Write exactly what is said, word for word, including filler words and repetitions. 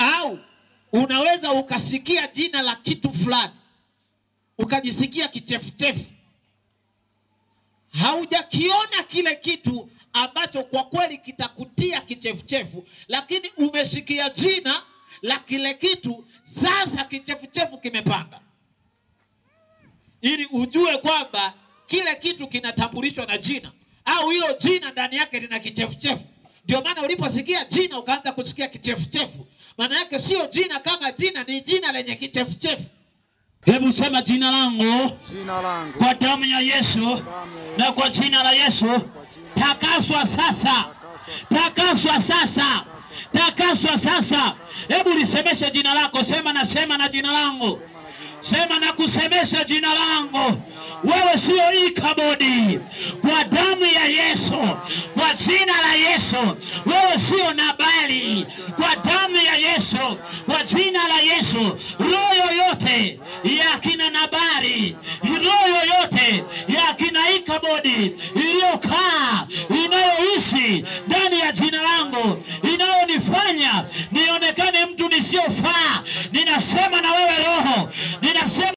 Au unaweza ukasikia jina la kitu fulani, ukajisikia kichefuchefu. Haujakiona kile kitu ambacho kwa kweli kitakutia kichefuchefu, lakini umesikia jina la kile kitu, sasa kichefuchefu kimepanda. Ili ujue kwamba kile kitu kinatambulishwa na jina, au hilo jina ndani yake lina kichefuchefu. Ndio maana uliposikia jina ukaanza kusikia kichefuchefu, maana yake sio jina kama jina, ni jina lenye kichefuchefu. Hebu sema jina langu, jina langu kwa damu ya Yesu, na kwa jina la Yesu takaswa sasa, takaswa sasa, takaswa sasa. Hebu lisemeshe jina lako, sema nasema na jina langu, sema na kusemesha jina langu. Wewe sio Ikabodi, kwa damu ya Yesu, kwa jina la Yesu. Wewe sio Nabali, kwa damu ya Yesu, kwa jina la Yesu. Roho yoyote ya kina Nabali, roho yoyote ya kina Ikabodi iliyokaa, inayoishi ndani ya jina langu, inayonifanya nionekane mtu nisiyofaa,